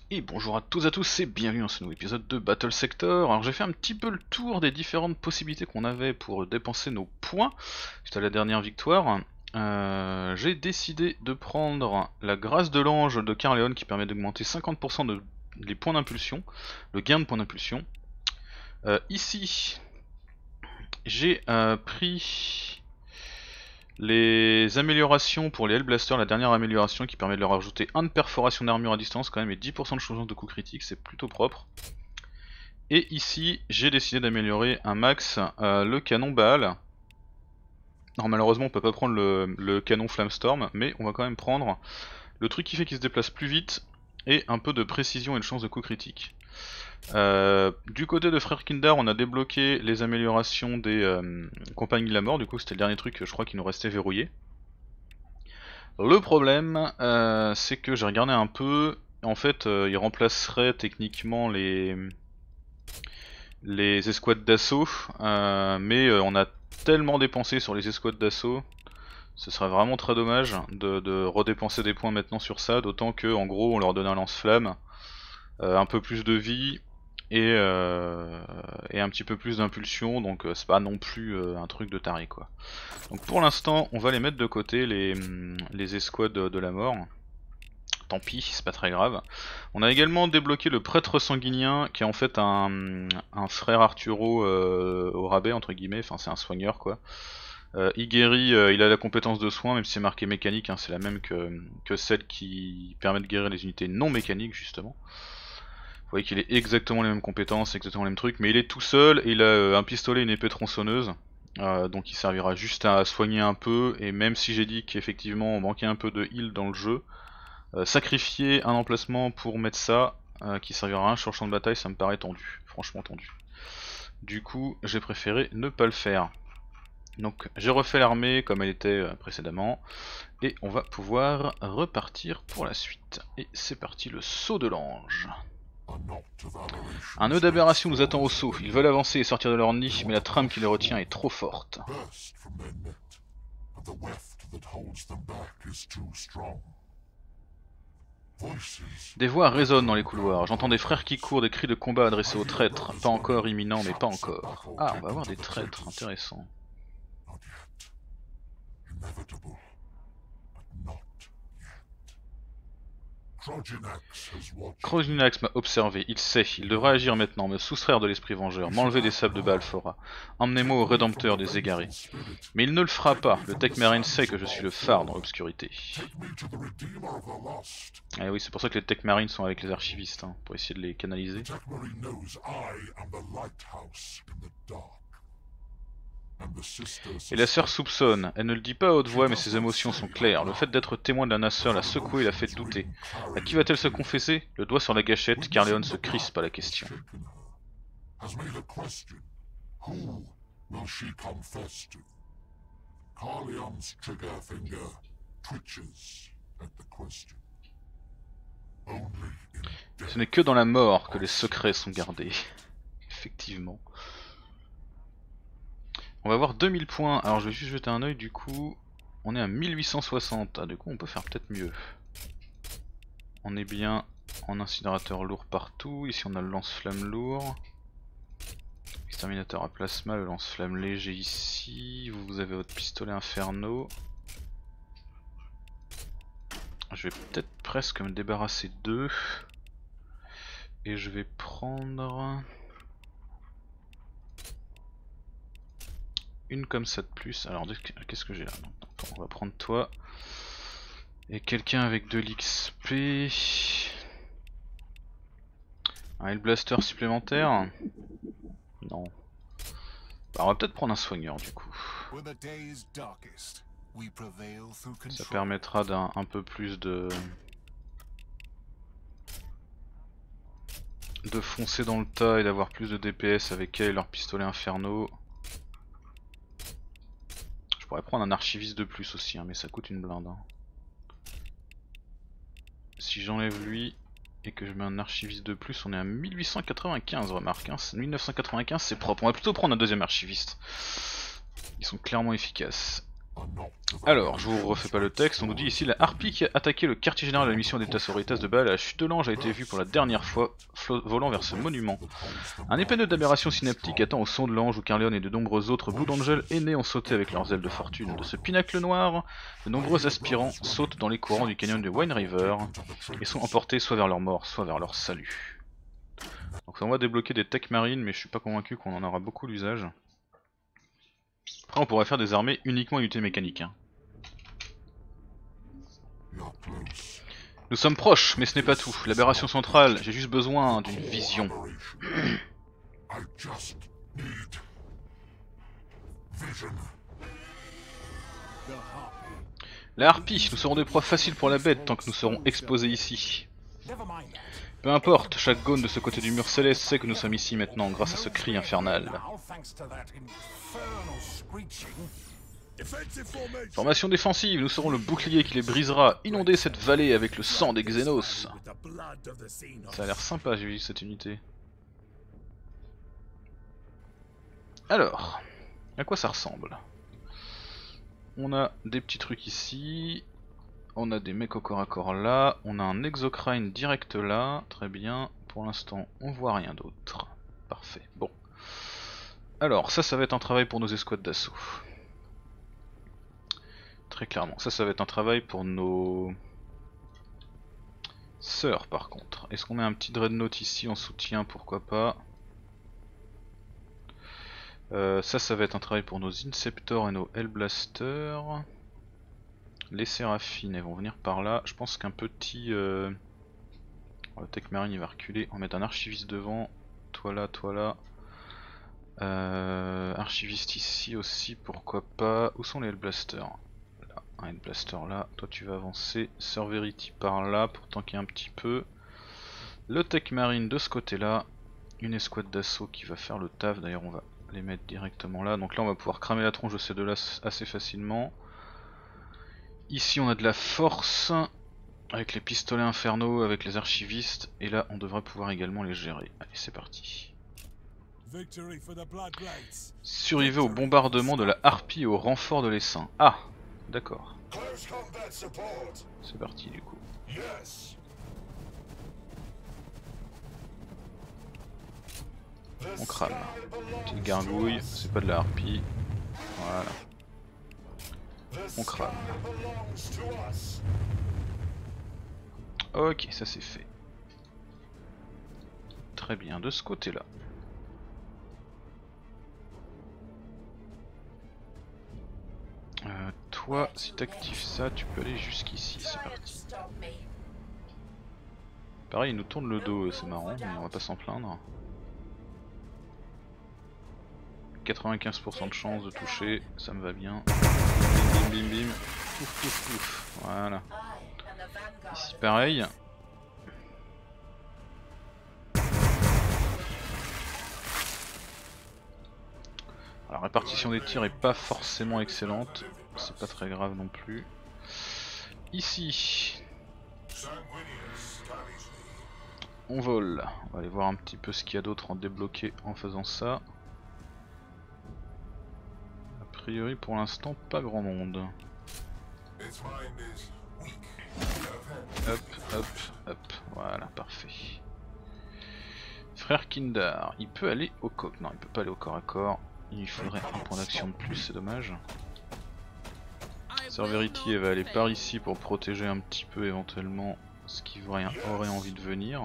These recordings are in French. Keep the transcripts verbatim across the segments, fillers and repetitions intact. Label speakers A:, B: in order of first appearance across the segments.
A: Et bonjour à tous et à tous et bienvenue dans ce nouveau épisode de Battle Sector. Alors j'ai fait un petit peu le tour des différentes possibilités qu'on avait pour dépenser nos points suite à la dernière victoire. Euh, j'ai décidé de prendre la grâce de l'ange de Caerleon qui permet d'augmenter cinquante pour cent de les points d'impulsion, le gain de points d'impulsion. Euh, ici j'ai euh, pris les améliorations pour les Hellblasters, la dernière amélioration qui permet de leur ajouter un de perforation d'armure à distance quand même et dix pour cent de changement de coup critique, c'est plutôt propre. Et ici j'ai décidé d'améliorer un max euh, le canon Baal. Alors malheureusement on peut pas prendre le, le canon Flamestorm, mais on va quand même prendre le truc qui fait qu'il se déplace plus vite et un peu de précision et de chance de coup critique. Euh, du côté de Frère Kindar, on a débloqué les améliorations des euh, compagnies de la mort, du coup c'était le dernier truc je crois qui nous restait verrouillé. Le problème euh, c'est que j'ai regardé un peu, en fait euh, il remplacerait techniquement les les escouades d'assaut, euh, mais euh, on a tellement dépensé sur les escouades d'assaut, ce serait vraiment très dommage de, de redépenser des points maintenant sur ça, d'autant que en gros on leur donne un lance-flamme, euh, un peu plus de vie, Et, euh, et un petit peu plus d'impulsion, donc euh, c'est pas non plus euh, un truc de taré quoi. Donc pour l'instant on va les mettre de côté, les, les escouades de, de la mort. Tant pis, c'est pas très grave. On a également débloqué le prêtre sanguinien qui est en fait un, un frère Arturo euh, au rabais entre guillemets, enfin c'est un soigneur quoi. Euh, il guérit, euh, il a la compétence de soin même si c'est marqué mécanique, hein, c'est la même que, que celle qui permet de guérir les unités non mécaniques justement. Vous voyez qu'il est exactement les mêmes compétences, exactement les mêmes trucs, mais il est tout seul et il a euh, un pistolet et une épée tronçonneuse. Euh, donc il servira juste à soigner un peu, et même si j'ai dit qu'effectivement on manquait un peu de heal dans le jeu, euh, sacrifier un emplacement pour mettre ça, euh, qui servira à rien sur le champ de bataille, ça me paraît tendu, franchement tendu. Du coup j'ai préféré ne pas le faire. Donc j'ai refait l'armée comme elle était euh, précédemment, et on va pouvoir repartir pour la suite. Et c'est parti, le saut de l'ange. Un nœud d'aberration nous attend au saut, ils veulent avancer et sortir de leur nid, mais la trame qui les retient est trop forte. Des voix résonnent dans les couloirs, j'entends des frères qui courent, des cris de combat adressés aux traîtres, pas encore imminent mais pas encore. Ah, on va avoir des traîtres, intéressant. Kroginax m'a observé, il sait, il devra agir maintenant, me soustraire de l'esprit vengeur, m'enlever des sables de Balfora. Emmenez-moi au rédempteur des égarés. Mais il ne le fera pas, le Tech-Marine sait que je suis le phare dans l'obscurité. Et oui, c'est pour ça que les Tech-Marines sont avec les archivistes, hein, pour essayer de les canaliser. Et la sœur soupçonne, elle ne le dit pas à haute voix mais ses émotions sont claires, le fait d'être témoin de la naceur l'a secoué et l'a fait douter. À qui va-t-elle se confesser? Le doigt sur la gâchette, Caerleon se crispe à la question. Ce n'est que dans la mort que les secrets sont gardés. Effectivement. On va avoir deux mille points, alors je vais juste jeter un oeil du coup. On est à mille huit cent soixante, ah, du coup on peut faire peut-être mieux. On est bien en incinérateur lourd partout, ici on a le lance-flamme lourd. Exterminateur à plasma, le lance-flamme léger ici, vous, vous avez votre pistolet inferno. Je vais peut-être presque me débarrasser d'eux. Et je vais prendre... une comme ça de plus. Alors qu'est-ce que j'ai là? Attends, on va prendre toi. Et quelqu'un avec de l'X P. Un Hellblaster supplémentaire? Non. Bah, on va peut-être prendre un soigneur du coup. Ça permettra d'un un peu plus de... de foncer dans le tas et d'avoir plus de D P S avec elle et leur pistolet inferno. Je pourrais prendre un archiviste de plus aussi, hein, mais ça coûte une blinde. Hein. Si j'enlève lui et que je mets un archiviste de plus, on est à mille huit cent quatre-vingt-quinze, remarque. Hein. mille neuf cent quatre-vingt-quinze c'est propre. On va plutôt prendre un deuxième archiviste. Ils sont clairement efficaces. Alors, je vous refais pas le texte, on nous dit ici la harpie qui a attaqué le quartier général de la mission d'État Sororitas de Baal à la chute de l'ange a été vue pour la dernière fois volant vers ce monument. Un épais nœud d'aberration synaptique attend au son de l'ange où Carleon et de nombreux autres Blue Angels aînés ont sauté avec leurs ailes de fortune. De ce pinacle noir, de nombreux aspirants sautent dans les courants du canyon de Wine River et sont emportés soit vers leur mort, soit vers leur salut. Donc ça va débloquer des tech marines, mais je suis pas convaincu qu'on en aura beaucoup l'usage. Après on pourrait faire des armées uniquement unités mécaniques. Hein. Nous sommes proches, mais ce n'est pas tout. L'aberration centrale, j'ai juste besoin d'une vision. La harpie, nous serons des proies faciles pour la bête tant que nous serons exposés ici. Peu importe, chaque gone de ce côté du mur céleste sait que nous sommes ici maintenant grâce à ce cri infernal. Formation défensive, nous serons le bouclier qui les brisera, inonder cette vallée avec le sang des Xenos. Ça a l'air sympa, j'ai vu cette unité. Alors, à quoi ça ressemble? On a des petits trucs ici, on a des mecs au corps à corps là, on a un exocrine direct là, très bien, pour l'instant on voit rien d'autre. Parfait, bon. Alors, ça, ça va être un travail pour nos escouades d'assaut. Très clairement, ça, ça va être un travail pour nos sœurs par contre. Est-ce qu'on met un petit dreadnought ici en soutien? Pourquoi pas. euh, Ça, ça va être un travail pour nos Inceptors et nos Hellblasters. Les Séraphines, elles vont venir par là. Je pense qu'un petit... Euh... Le Tech Marine il va reculer. On va mettre un archiviste devant. Toi là, toi là. Euh... Archiviste ici aussi, pourquoi pas. Où sont les Hellblasters? Un Hellblaster là, toi tu vas avancer, Sir Verity par là pour tanker un petit peu. Le Tech Marine de ce côté là, une escouade d'assaut qui va faire le taf, d'ailleurs on va les mettre directement là. Donc là on va pouvoir cramer la tronche de ces deux là assez facilement. Ici on a de la force, avec les pistolets infernaux, avec les archivistes, et là on devrait pouvoir également les gérer. Allez c'est parti. Survivez au bombardement de la harpie et au renfort de l'essaim. Ah! D'accord. C'est parti du coup. On crame. Petite gargouille, c'est pas de la harpie. Voilà. On crame. Ok, ça c'est fait. Très bien, de ce côté-là. Euh, toi, si t'actives ça, tu peux aller jusqu'ici, c'est parti. Pareil, il nous tourne le dos, c'est marrant, mais on va pas s'en plaindre. quatre-vingt-quinze pour cent de chance de toucher, ça me va bien. Bim bim bim, pouf pouf pouf, voilà. Ici pareil. La répartition des tirs est pas forcément excellente, c'est pas très grave non plus. Ici, on vole, on va aller voir un petit peu ce qu'il y a d'autre en débloqué en faisant ça. A priori pour l'instant pas grand monde. Hop, hop, hop, voilà, parfait. Frère Kindar, il peut aller au coq, non il peut pas aller au corps à corps. Il faudrait un point d'action de plus, c'est dommage. Sir Verity va aller par ici pour protéger un petit peu éventuellement ce qui aurait envie de venir.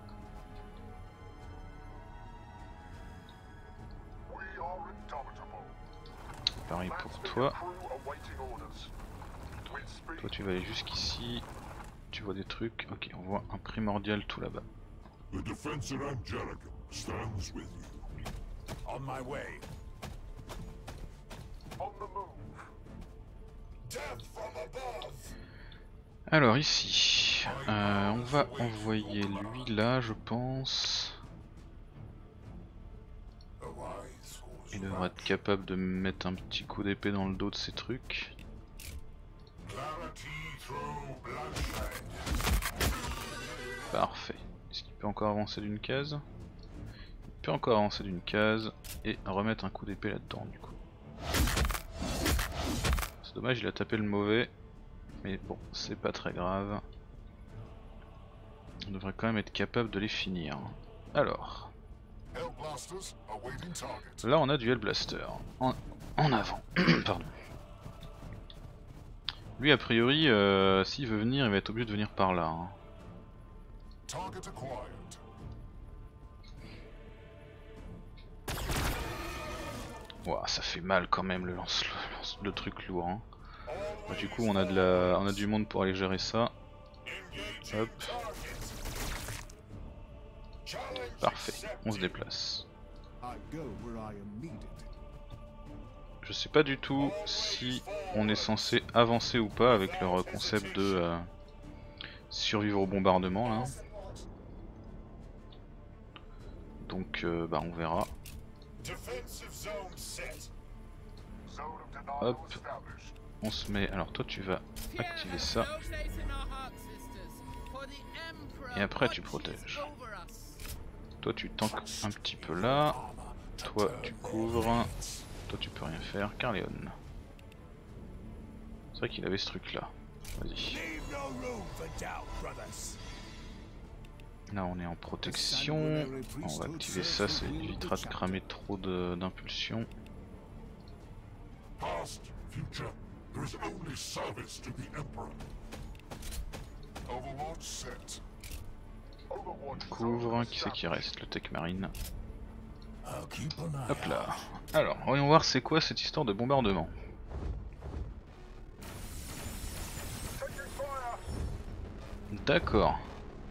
A: Pareil pour toi. Toi tu vas aller jusqu'ici. Tu vois des trucs. Ok, on voit un primordial tout là-bas. Alors ici, euh, on va envoyer lui là je pense. Il devrait être capable de mettre un petit coup d'épée dans le dos de ces trucs. Parfait. Est-ce qu'il peut encore avancer d'une case? Il peut encore avancer d'une case et remettre un coup d'épée là-dedans du coup. C'est dommage, il a tapé le mauvais. Mais bon, c'est pas très grave. On devrait quand même être capable de les finir. Alors. Là on a du Hellblaster. En, en avant. Pardon. Lui a priori, euh, s'il veut venir, il va être obligé de venir par là. Hein. Ouah, ça fait mal quand même le lance, le, lance, le truc lourd. Hein. Bah, du coup on a de la, on a du monde pour aller gérer ça. Hop. Parfait, on se déplace. Je sais pas du tout si on est censé avancer ou pas avec leur concept de euh, survivre au bombardement là. Donc euh, bah on verra. Hop, on se met. Alors toi tu vas activer ça. Et après tu protèges. Toi tu tankes un petit peu là. Toi tu couvres. Toi tu peux rien faire, Carleon. C'est vrai qu'il avait ce truc là. Vas-y. Là on est en protection. On va activer ça, ça évitera de cramer trop d'impulsion. Couvre, qui c'est qui reste? Le Tech Marine. Hop là. Alors, voyons voir c'est quoi cette histoire de bombardement. D'accord.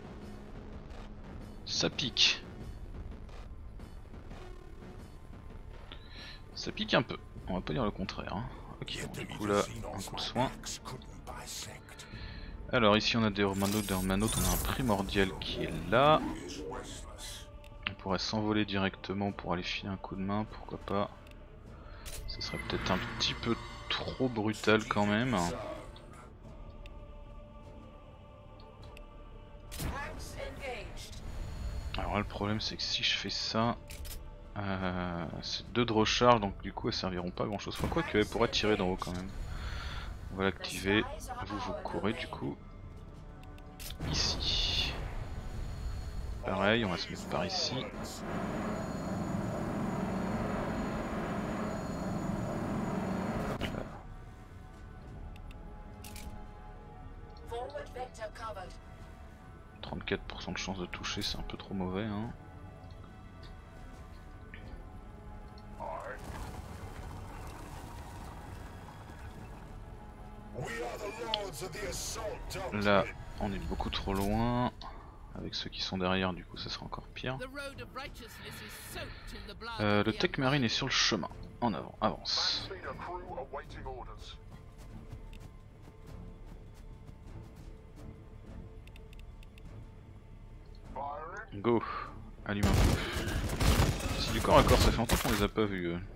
A: Ça pique. Ça pique un peu, on va pas dire le contraire. Hein. Ok, bon, du coup là, un coup de soin. Alors ici on a des hermanotes, des hermanotes, on a un primordial qui est là. On pourrait s'envoler directement pour aller filer un coup de main, pourquoi pas. Ce serait peut-être un petit peu trop brutal quand même. Alors là, le problème c'est que si je fais ça, euh, c'est deux de recharge, donc du coup elles serviront pas à grand chose. Enfin, quoi qu'elles pourraient tirer d'en haut quand même. On va l'activer, vous vous courez du coup ici. Pareil, on va se mettre par ici. Là. trente-quatre pour cent de chance de toucher, c'est un peu trop mauvais. Hein. Là, on est beaucoup trop loin. Avec ceux qui sont derrière, du coup, ça sera encore pire. Euh, le Tech Marine est sur le chemin. En avant, avance. Go, allume un peu. C'est du corps à corps, ça fait longtemps qu'on les a pas vus. Eux.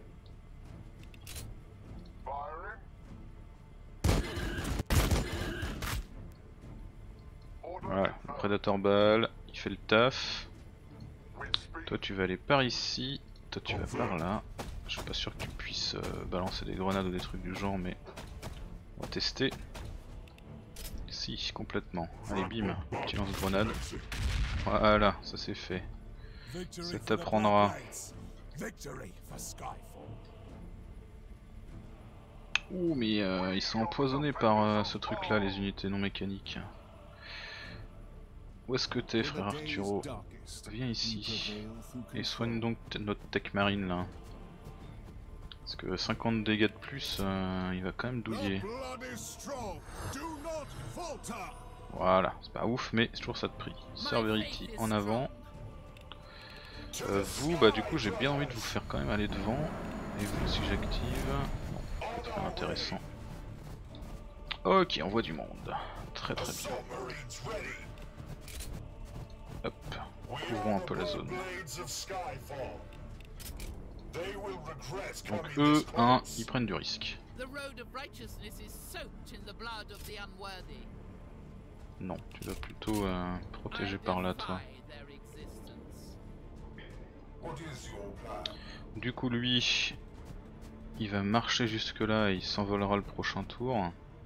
A: Voilà, le Predator Ball, il fait le taf. Toi tu vas aller par ici, toi tu vas par là. Je suis pas sûr que tu puisses euh, balancer des grenades ou des trucs du genre, mais on va tester. Si, complètement. Allez bim, petit lance-grenade. Voilà, ça c'est fait. Ça t'apprendra. Ouh mais euh, ils sont empoisonnés par euh, ce truc là, les unités non mécaniques. Où est-ce que t'es, frère Arturo? Viens ici et soigne donc notre Tech Marine là. Parce que cinquante dégâts de plus, euh, il va quand même douiller. Voilà, c'est pas ouf, mais c'est toujours ça de prix. Severity en avant. Euh, vous, bah du coup, j'ai bien envie de vous faire quand même aller devant. Et vous, si j'active, bon, c'est très intéressant. Ok, on voit du monde. Très très bien. Hop, couvrons un peu la zone. Donc eux, un, ils prennent du risque. Non, tu dois plutôt euh, protéger par là toi. Du coup lui, il va marcher jusque là et il s'envolera le prochain tour.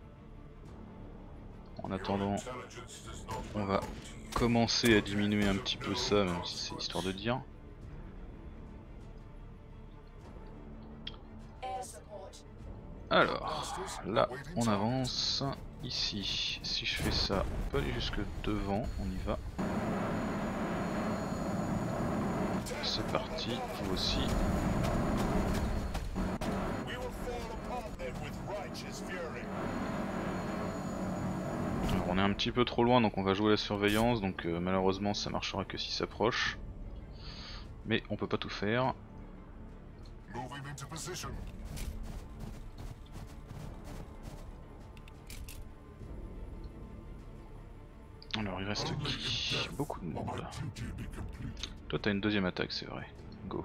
A: En attendant, on va commencer à diminuer un petit peu ça, même si c'est histoire de dire. Alors, là on avance. Ici, si je fais ça, on peut aller jusque devant, on y va. C'est parti, vous aussi. Alors, on est un petit peu trop loin, donc on va jouer la surveillance, donc euh, malheureusement ça marchera que s'il s'approche. Mais on peut pas tout faire. Alors il reste qui? Beaucoup de monde. Toi t'as une deuxième attaque, c'est vrai. Go.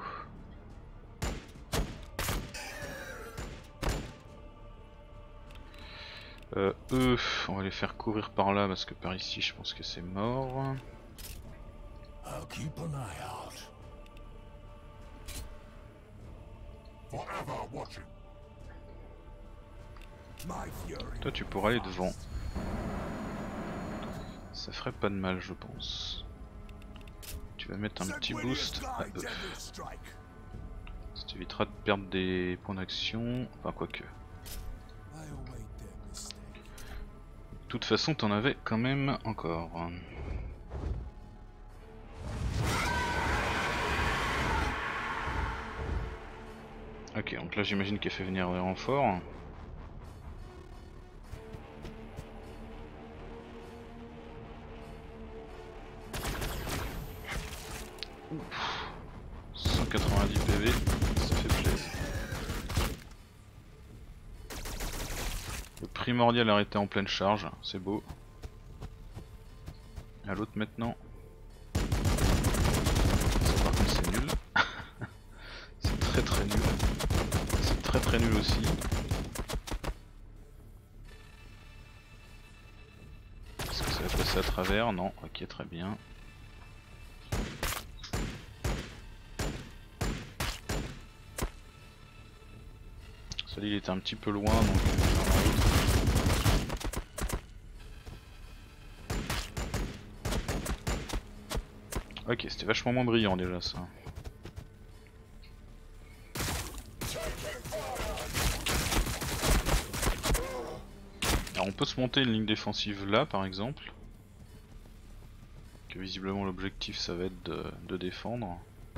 A: Euh, eux, on va les faire courir par là parce que par ici je pense que c'est mort. Toi tu pourras aller devant. Ça ferait pas de mal je pense. Tu vas mettre un petit boost à eux. Ça t'évitera de perdre des points d'action. Enfin quoique. De toute façon t'en avais quand même encore. Ok, donc là j'imagine qu'elle fait venir des renforts. cent quatre-vingt-dix P V, ça fait plaisir. Le primordial arrêté en pleine charge, c'est beau. À l'autre maintenant. Ça, par contre c'est nul. C'est très très nul. C'est très très nul aussi. Est-ce que ça va passer à travers? Non, ok très bien. Celui il était un petit peu loin donc ok, c'était vachement moins brillant déjà ça. Alors on peut se monter une ligne défensive là par exemple. Que visiblement l'objectif ça va être de, de défendre.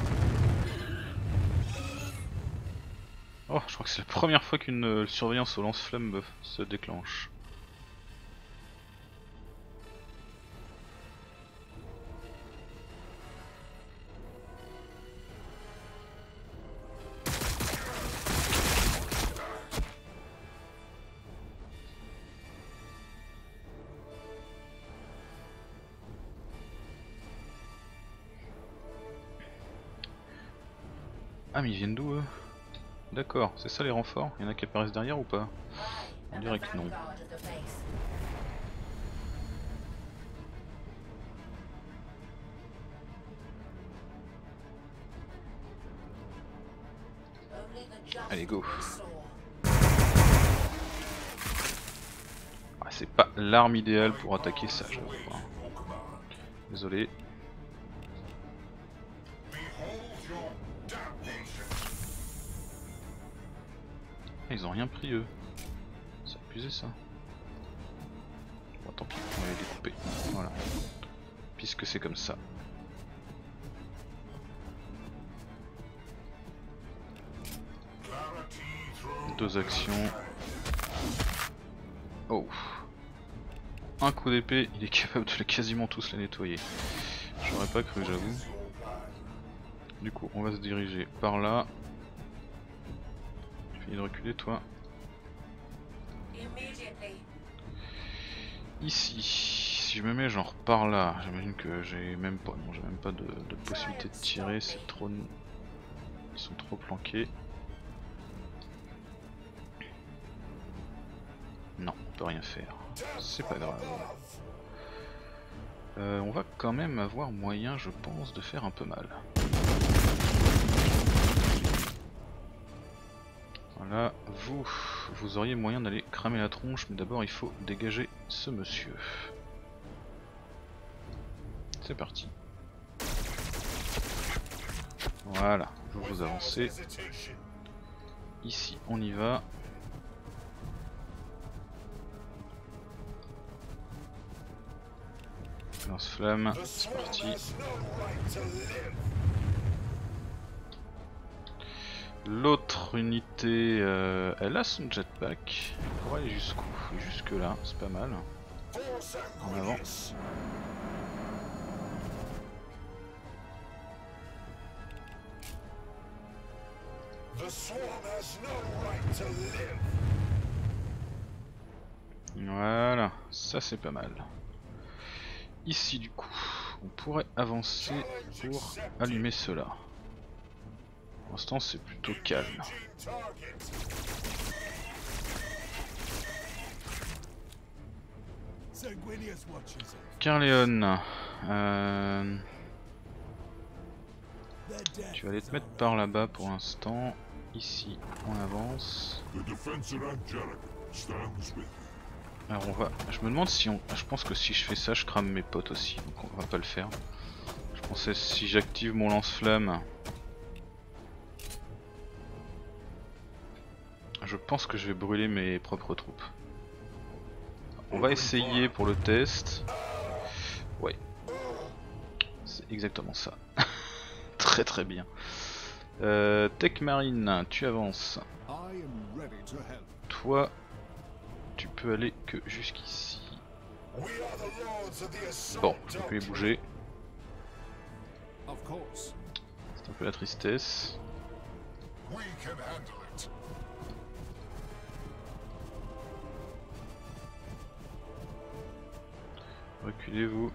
A: Oh, je crois que c'est la première fois qu'une euh, surveillance au lance-flamme se déclenche. Ah mais ils viennent d'où eux? D'accord, c'est ça les renforts? Il y en a qui apparaissent derrière ou pas? On dirait que non. Allez go. Ah, c'est pas l'arme idéale pour attaquer ça, je crois. Désolé. Ils ont rien pris eux. C'est abusé ça. Bon tant pis, on va les découper. Voilà. Puisque c'est comme ça. Deux actions. Oh. Un coup d'épée, il est capable de les quasiment tous les nettoyer. J'aurais pas cru, j'avoue. Du coup, on va se diriger par là. Finis de reculer toi. Ici, si je me mets genre par là, j'imagine que j'ai même pas, non j'ai même pas de, de possibilité de tirer, c'est trop, ils sont trop planqués. Non, on peut rien faire, c'est pas grave. Euh, on va quand même avoir moyen, je pense, de faire un peu mal. Voilà, vous, vous auriez moyen d'aller cramer la tronche, mais d'abord il faut dégager ce monsieur. C'est parti. Voilà, vous vous avancez. Ici, on y va. Lance-flamme, c'est parti. L'autre unité, euh, elle a son jetpack. On pourrait aller jusqu'où? Jusque là, c'est pas mal. En avant. Voilà, ça c'est pas mal. Ici du coup, on pourrait avancer pour allumer cela. Pour l'instant c'est plutôt calme. Carleon, euh... tu vas aller te mettre par là-bas pour l'instant. Ici, on avance. Alors on va. Je me demande si on. Je pense que si je fais ça, je crame mes potes aussi. Donc on va pas le faire. Je pensais si j'active mon lance-flamme. Je pense que je vais brûler mes propres troupes. On va essayer pour le test. Ouais. C'est exactement ça. Très très bien. Euh, Tech Marine, tu avances. Toi, tu peux aller que jusqu'ici. Bon, je peux les bouger. C'est un peu la tristesse. Reculez-vous.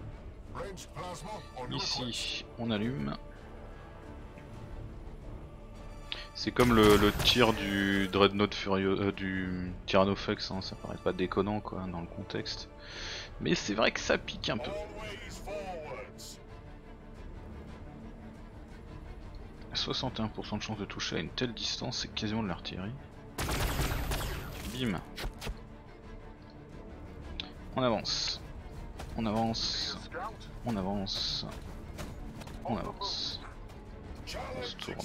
A: Ici, on allume. C'est comme le, le tir du Dreadnought Furieux, euh, du Tyrannofex, hein, ça paraît pas déconnant quoi dans le contexte. Mais c'est vrai que ça pique un peu. soixante et un pour cent de chance de toucher à une telle distance, c'est quasiment de l'artillerie. Bim. On avance. On avance. On avance. On avance. On se tourne.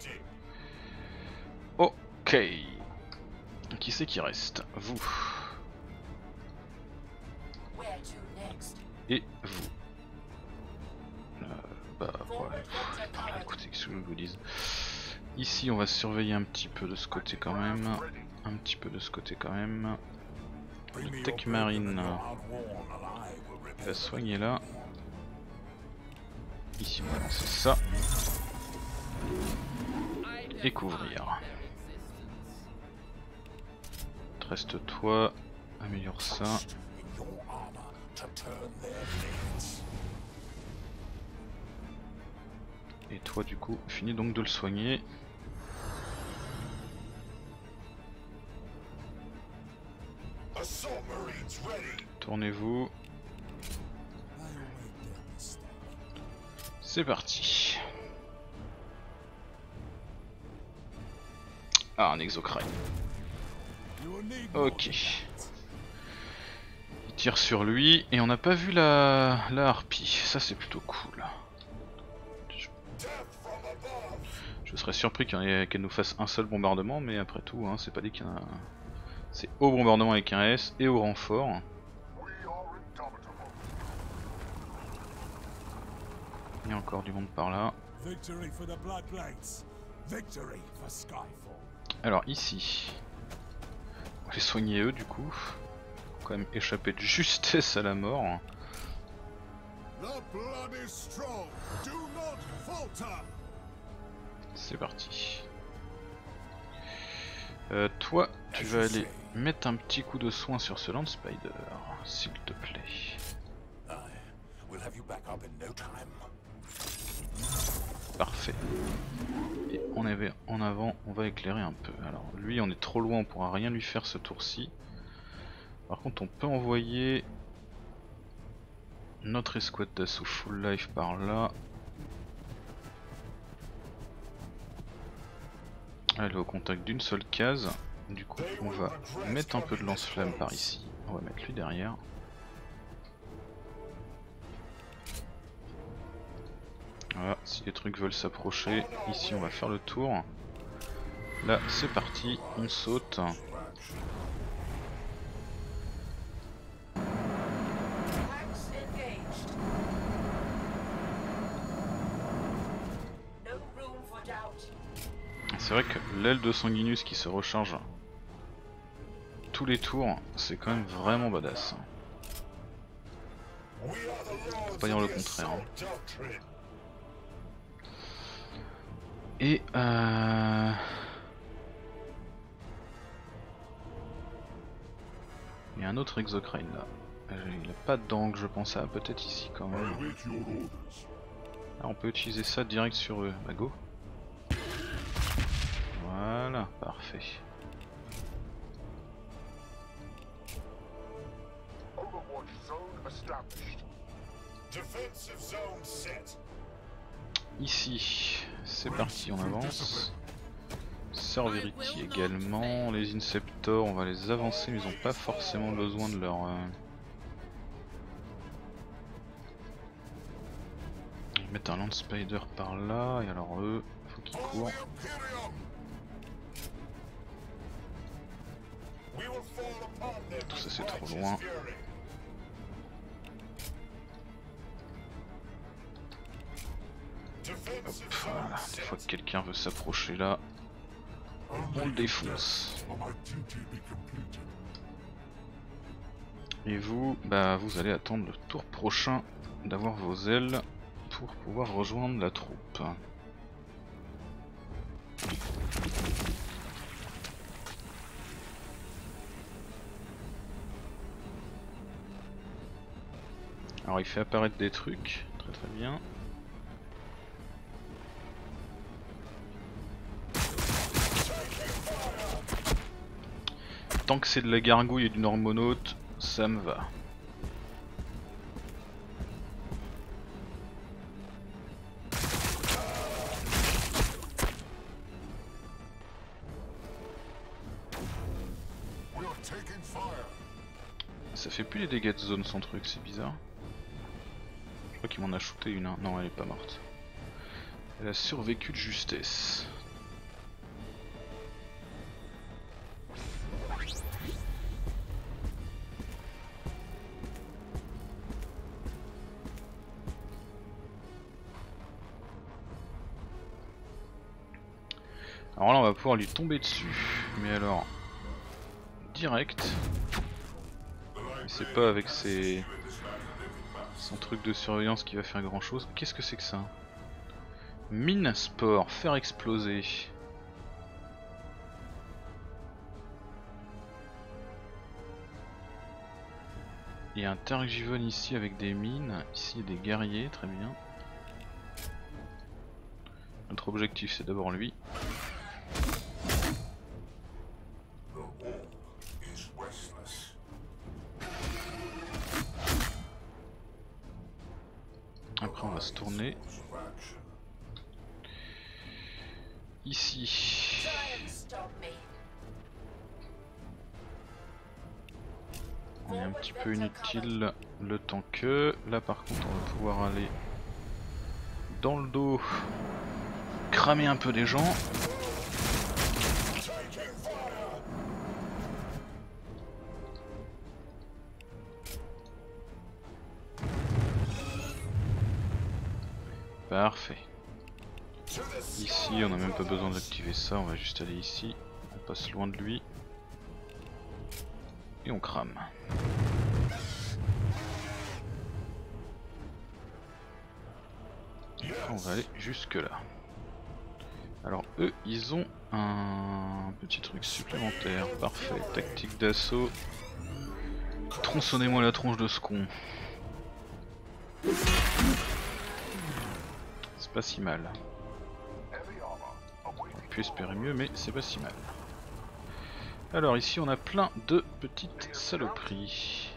A: Ok. Qui c'est qui reste? Vous. Et vous. Euh, bah ouais. Par là, écoutez, qu'est-ce que je vous dise. Ici on va surveiller un petit peu de ce côté quand même. Un petit peu de ce côté quand même. Le Tech Marine va soigner là. Ici on va lancer ça. Et couvrir. Reste toi, améliore ça. Et toi du coup, finis donc de le soigner. Tournez-vous. C'est parti. Ah, un exocrine. Ok. Il tire sur lui et on n'a pas vu la, la harpie. Ça c'est plutôt cool. Je, Je serais surpris qu'elle nous fasse un seul bombardement, mais après tout, hein, c'est pas dit qu'il y en a. C'est au bombardement avec un S et au renfort. Il y a encore du monde par là. Alors ici, on va les soigner eux du coup. Faut quand même échapper de justesse à la mort. C'est parti. Euh, toi, tu vas aller mettre un petit coup de soin sur ce Land Spider, s'il te plaît. Parfait. Et on avait en avant, on va éclairer un peu. Alors lui, on est trop loin, on pourra rien lui faire ce tour-ci. Par contre, on peut envoyer notre escouade d'assaut full life par là. Elle est au contact d'une seule case. Du coup on va mettre un peu de lance-flamme par ici. On va mettre lui derrière. Voilà, si les trucs veulent s'approcher, ici on va faire le tour. Là c'est parti, on saute. C'est vrai que l'aile de Sanguinus qui se recharge tous les tours, c'est quand même vraiment badass. Faut pas dire le contraire. Hein. Et euh... il y a un autre Exocrine là. Il a pas d'angle, je pense à peut-être ici quand même. Ah, on peut utiliser ça direct sur eux. Bah go. Voilà, parfait. Ici, c'est parti, on avance. Serverity également. Les Inceptors, on va les avancer, mais ils n'ont pas forcément besoin de leur... Euh... mettre un Land Spider par là, et alors eux, faut qu'ils courent. Tout ça c'est trop loin. Hop, voilà. Des fois que quelqu'un veut s'approcher là, on le défonce. Et vous, bah vous allez attendre le tour prochain d'avoir vos ailes pour pouvoir rejoindre la troupe. Alors il fait apparaître des trucs, très très bien. Tant que c'est de la gargouille et du normonaute, ça me va. Ça fait plus les dégâts de zone son truc, c'est bizarre. Je crois qu'il m'en a shooté une, hein. Non elle est pas morte. Elle a survécu de justesse. Alors là on va pouvoir lui tomber dessus, mais alors direct. C'est pas avec ses... son truc de surveillance qui va faire grand chose. Qu'est-ce que c'est que ça? Mine sport, faire exploser. Il y a un Targivon ici avec des mines, ici des guerriers, très bien. Notre objectif c'est d'abord lui. Après on va se tourner. Ici. On est un petit peu inutile le temps que. Là par contre on va pouvoir aller dans le dos, cramer un peu des gens. Parfait. Ici on n'a même pas besoin d'activer ça, on va juste aller ici, on passe loin de lui et on crame. Et après on va aller jusque là. Alors eux ils ont un petit truc supplémentaire, parfait, tactique d'assaut. Tronçonnez-moi la tronche de ce con. C'est pas si mal. On peut espérer mieux mais c'est pas si mal. Alors ici on a plein de petites saloperies.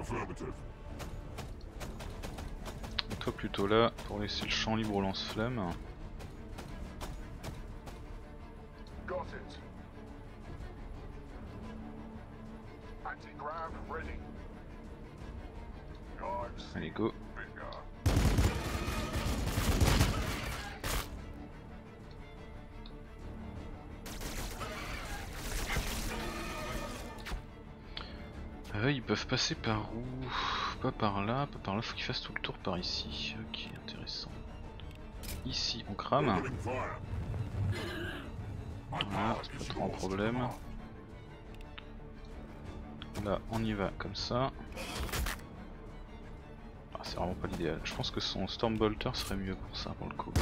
A: Et toi plutôt là pour laisser le champ libre au lance-flamme. Allez go. Euh, ils peuvent passer par où? Pas par là, pas par là, faut qu'ils fassent tout le tour par ici. Ok, intéressant. Ici on crame. Voilà, c'est pas trop un problème. Là on y va comme ça. Ah, c'est vraiment pas l'idéal. Je pense que son Stormbolter serait mieux pour ça pour le coup.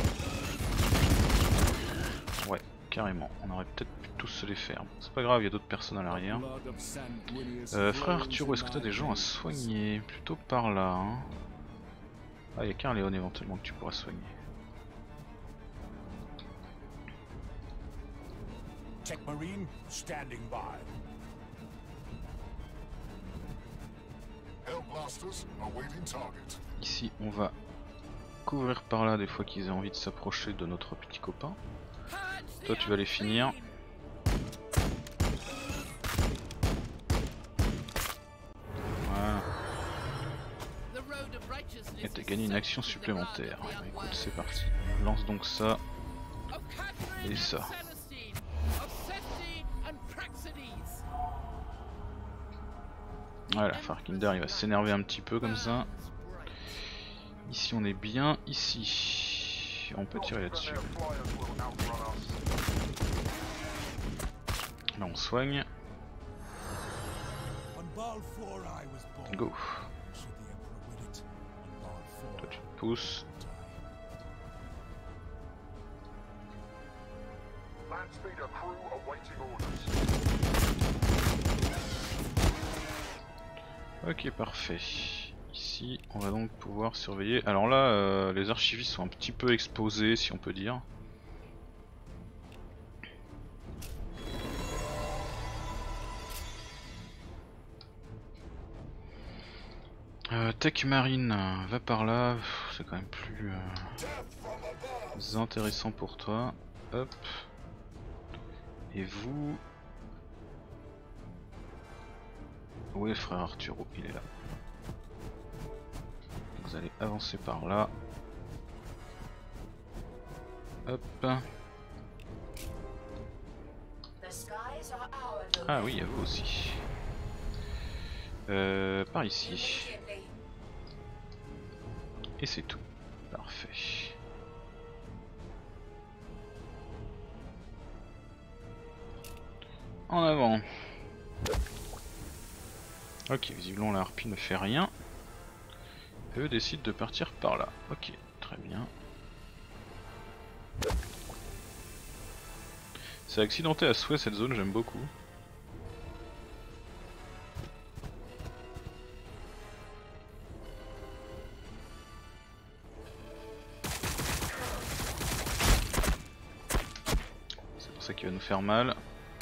A: Ouais, carrément. On aurait peut-être pu tous se les faire. C'est pas grave, il y a d'autres personnes à l'arrière. Euh, frère Arturo, est-ce que t'as des gens à soigner? Plutôt par là. Hein. Ah, il y a qu'un Léon éventuellement que tu pourras soigner.
B: Tech Marine standing by.
A: Ici, on va couvrir par là des fois qu'ils aient envie de s'approcher de notre petit copain. Toi, tu vas les finir. Voilà. Et t'as gagné une action supplémentaire. Ouais, bah, écoute, c'est parti. Lance donc ça. Et ça. Voilà, Farkinder il va s'énerver un petit peu comme ça. Ici on est bien, ici on peut tirer là-dessus. Là on soigne. Go. Toi tu te pousses. Ok, parfait. Ici, on va donc pouvoir surveiller. Alors là, euh, les archivistes sont un petit peu exposés, si on peut dire. Euh, Tech Marine, va par là. C'est quand même plus euh, intéressant pour toi. Hop. Et vous... Où est frère Arturo? Il est là. Vous allez avancer par là. Hop. Ah oui, il y a vous aussi. Euh, par ici. Et c'est tout. Parfait. En avant. Ok, visiblement la harpie ne fait rien. Et eux décident de partir par là. Ok, très bien. C'est accidenté à souhait cette zone, j'aime beaucoup. C'est pour ça qu'il va nous faire mal.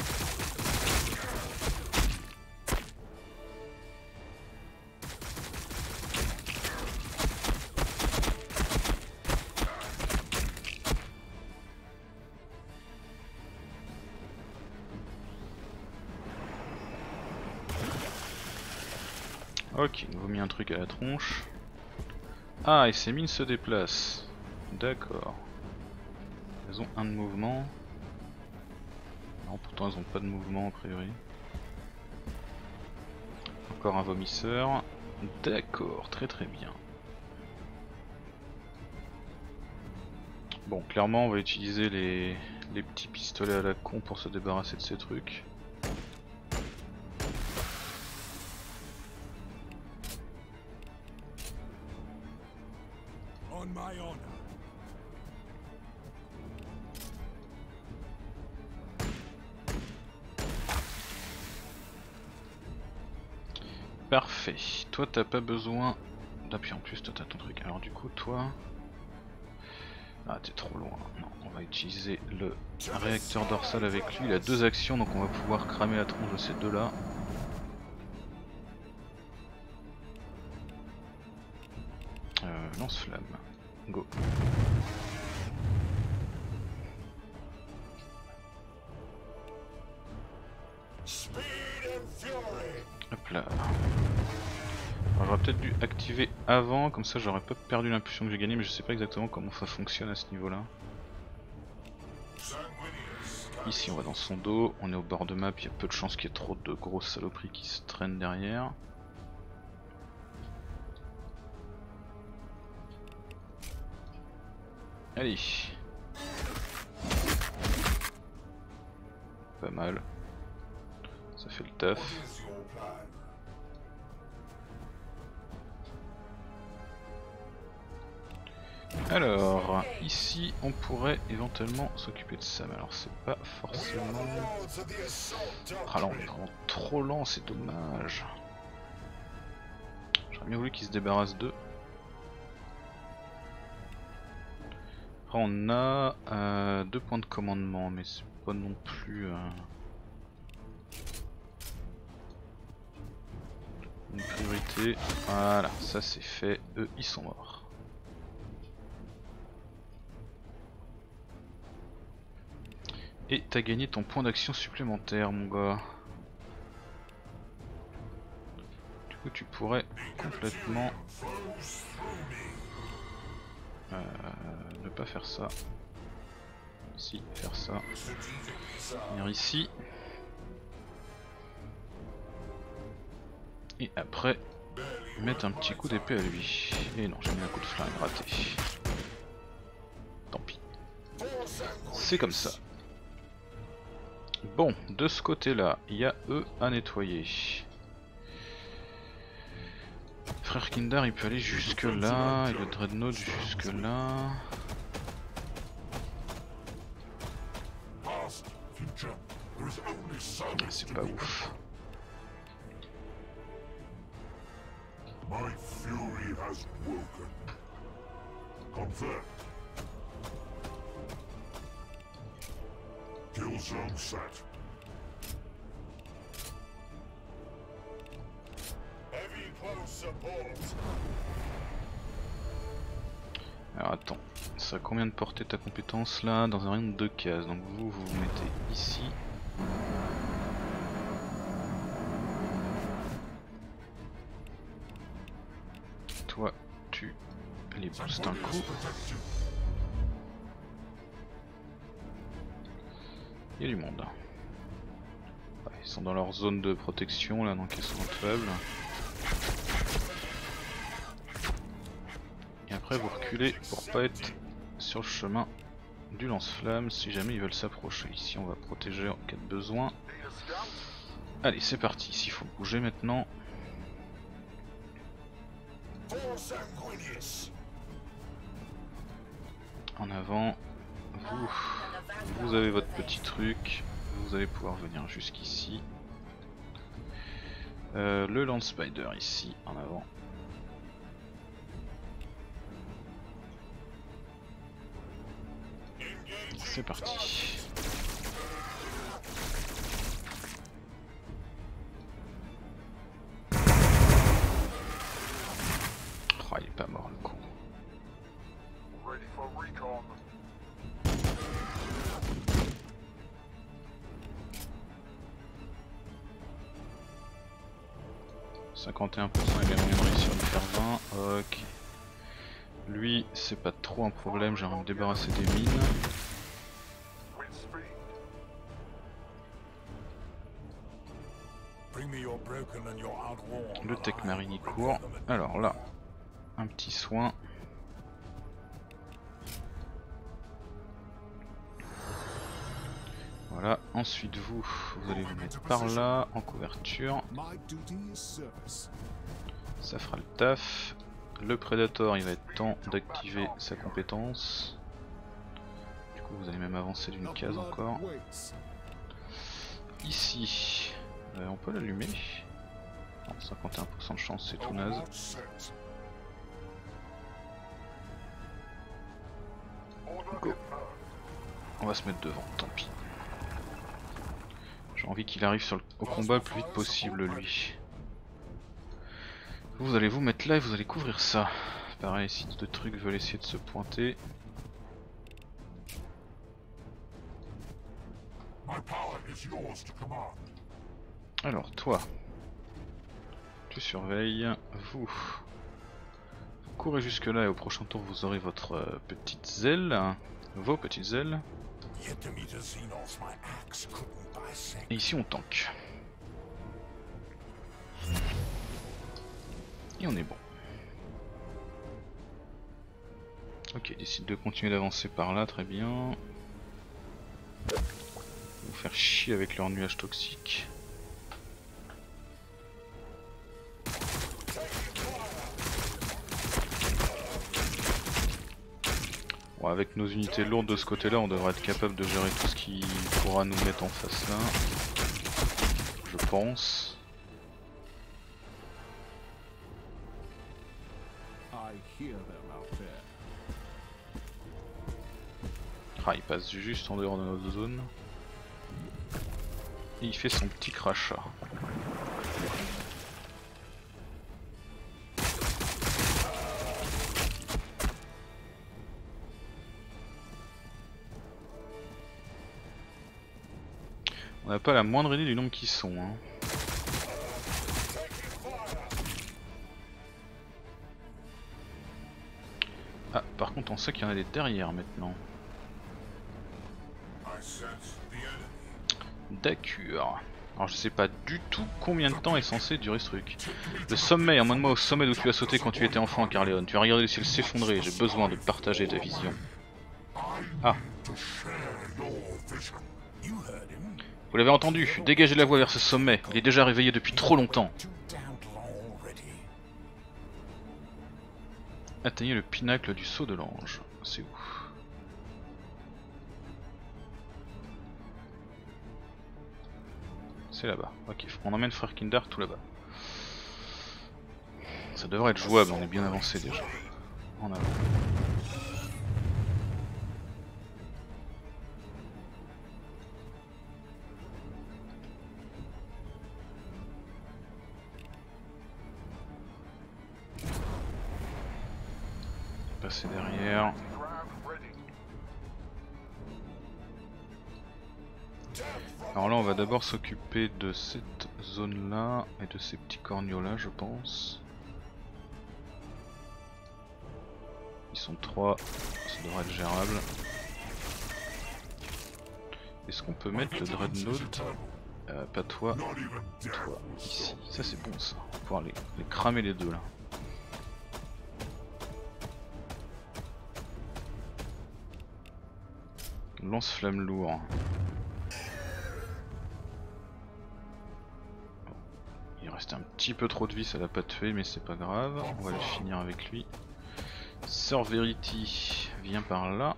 A: Ok, il nous a mis un truc à la tronche. Ah, et ces mines se déplacent. D'accord. Elles ont un de mouvement. Non, pourtant elles ont pas de mouvement a priori. Encore un vomisseur. D'accord, très très bien. Bon, clairement on va utiliser les, les petits pistolets à la con pour se débarrasser de ces trucs. Parfait, toi t'as pas besoin d'appuyer en plus, toi t'as ton truc. Alors du coup toi... Ah t'es trop loin, non, on va utiliser le réacteur dorsal avec lui, il a deux actions donc on va pouvoir cramer la tronche de ces deux là. lance-flamme. Go. Hop là. J'aurais peut-être dû activer avant, comme ça j'aurais pas perdu l'impulsion que j'ai gagnée, mais je sais pas exactement comment ça fonctionne à ce niveau-là. Ici on va dans son dos, on est au bord de map, il y a peu de chances qu'il y ait trop de grosses saloperies qui se traînent derrière. Allez. Pas mal. Ça fait le taf. Alors, ici on pourrait éventuellement s'occuper de ça, mais alors c'est pas forcément... Ah là on est vraiment trop lent, c'est dommage. J'aurais bien voulu qu'il se débarrasse d'eux. Après on a euh, deux points de commandement, mais c'est pas non plus... Euh... une priorité. Voilà, ça c'est fait, eux ils sont morts. Et t'as gagné ton point d'action supplémentaire mon gars. Du coup tu pourrais complètement euh, ne pas faire ça. Si, faire ça. Venir ici. Et après mettre un petit coup d'épée à lui. Et non, j'ai mis un coup de flingue raté. Tant pis. C'est comme ça. Bon, de ce côté-là, il y a eux à nettoyer. Frère Kindar, il peut aller jusque là, et le Dreadnought jusque là. C'est pas ouf.
B: Killzone set. Heavy close support.
A: Alors attends, ça a combien de portée ta compétence là? Dans un rayon de deux cases, donc vous vous, vous mettez ici. Toi tu les boostes un coup. Il y a du monde. Ouais, ils sont dans leur zone de protection là, donc ils sont faibles. Et après vous reculez pour pas être sur le chemin du lance-flamme si jamais ils veulent s'approcher. Ici on va protéger en cas de besoin. Allez c'est parti, ici il faut bouger maintenant. En avant, vous, vous avez votre petit truc, vous allez pouvoir venir jusqu'ici. Euh, le Land Spider ici, en avant. C'est parti. Oh, il est pas mort le con. cinquante et un pour cent, il y a moyen de réussir à me faire vingt. Ok. Lui, c'est pas trop un problème, j'ai envie de me débarrasser des mines. Le Tech Marine il court. Alors là, un petit soin. Voilà, ensuite vous, vous allez vous mettre par là, en couverture. Ça fera le taf. Le Predator, il va être temps d'activer sa compétence. Du coup, vous allez même avancer d'une case encore. Ici, euh, on peut l'allumer. cinquante et un pour cent de chance, c'est tout naze. Go. On va se mettre devant, tant pis. J'ai envie qu'il arrive sur le, au combat le plus vite possible lui. Vous allez vous mettre là et vous allez couvrir ça. pareil si deux trucs veulent essayer de se pointer. Alors toi, tu surveilles, vous, vous courez jusque là et au prochain tour vous aurez votre euh, petite aile, vos petites ailes. Et ici on tank. Et on est bon. Ok, décide de continuer d'avancer par là, très bien. Vous faire chier avec leur nuage toxique. Bon, avec nos unités lourdes de ce côté là on devrait être capable de gérer tout ce qui pourra nous mettre en face là. Je pense. Ah, il passe juste en dehors de notre zone. Et il fait son petit crachat. On n'a pas la moindre idée du nombre qui sont. Hein. Ah, par contre on sait qu'il y en a des derrière maintenant. D'accord. Alors je sais pas du tout combien de temps est censé durer ce truc. Le sommet, emmène-moi au sommet d'où tu as sauté quand tu étais enfant, Carleon. Tu as regardé le ciel s'effondrer, j'ai besoin de partager ta vision. Ah. Vous l'avez entendu, dégagez la voie vers ce sommet, il est déjà réveillé depuis trop longtemps. Atteignez le pinacle du saut de l'ange. C'est où? C'est là-bas. Ok, on emmène Frère Kindar tout là-bas. Ça devrait être jouable, on est bien avancé déjà. En avant. Passer derrière. Alors là on va d'abord s'occuper de cette zone là et de ces petits corneaux là je pense. Ils sont trois, ça devrait être gérable. Est-ce qu'on peut mettre le Dreadnought euh, pas toi, toi, ici. Ça c'est bon ça, on va pouvoir les, les cramer les deux là. Lance-flamme lourd. Il reste un petit peu trop de vie, ça l'a pas tué mais c'est pas grave, on va le finir avec lui. Sir Verity, viens par là.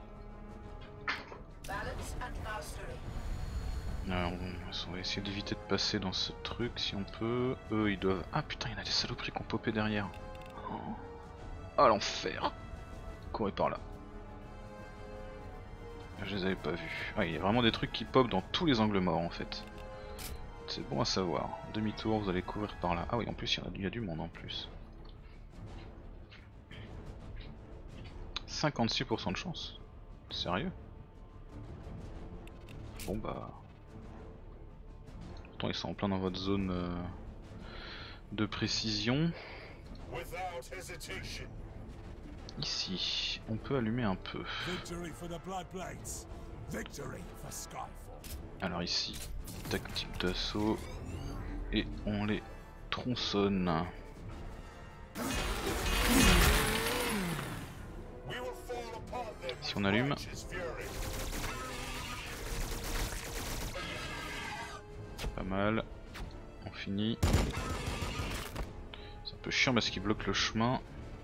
A: Alors, on va essayer d'éviter de passer dans ce truc si on peut. Eux ils doivent... Ah putain, il y en a des saloperies qui ont popé derrière. Oh, oh l'enfer. Courez par là. Je les avais pas vus. Ah, il y a vraiment des trucs qui pop dans tous les angles morts en fait. C'est bon à savoir. Demi-tour, vous allez courir par là. Ah oui, en plus il y, a, il y a du monde en plus. cinquante-six pour cent de chance. Sérieux? Bon bah... Pourtant ils sont en plein dans votre zone euh, de précision. Ici, on peut allumer un peu. Alors ici, tactique d'assaut. Et on les tronçonne. Si on allume. Pas mal. On finit. C'est un peu chiant parce qu'il bloque le chemin.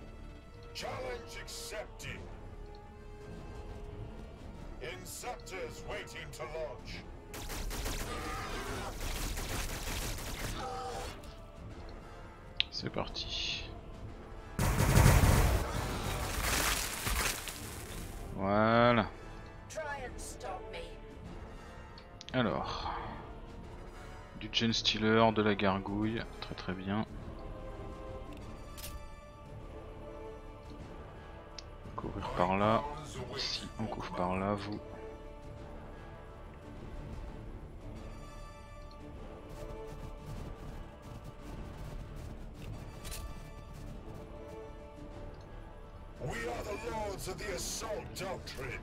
A: C'est parti. Voilà. Alors. Du Gen Stealer, de la gargouille, très très bien. là. Si on couvre par là, vous.
B: We are the lords of the assault doctrine.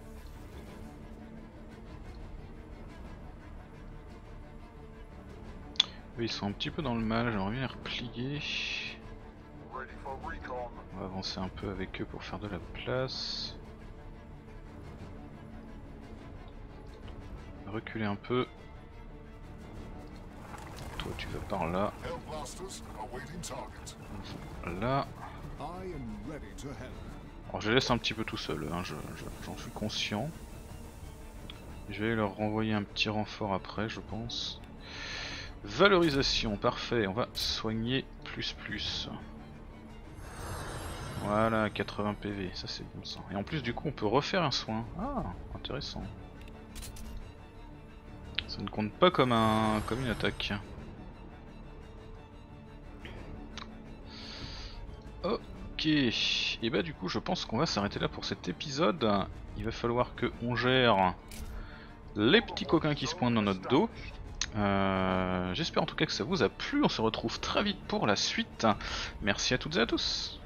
A: Eux ils sont un petit peu dans le mal, j'aimerais bien les replier.
B: Ready for recon.
A: On va avancer un peu avec eux pour faire de la place. Reculer un peu. Toi tu vas par là.
B: Hellblasters awaiting target.
A: Là.
B: I am ready to help.
A: Alors je les laisse un petit peu tout seul, hein, je, je, j'en suis conscient. Je vais leur renvoyer un petit renfort après je pense. Valorisation, parfait, on va soigner plus plus. Voilà, quatre-vingts P V, ça c'est bon ça. Et en plus du coup on peut refaire un soin. Ah, intéressant. Ça ne compte pas comme, un, comme une attaque. Ok, et bah du coup je pense qu'on va s'arrêter là pour cet épisode. Il va falloir que on gère les petits coquins qui se pointent dans notre dos. Euh, J'espère en tout cas que ça vous a plu, on se retrouve très vite pour la suite. Merci à toutes et à tous.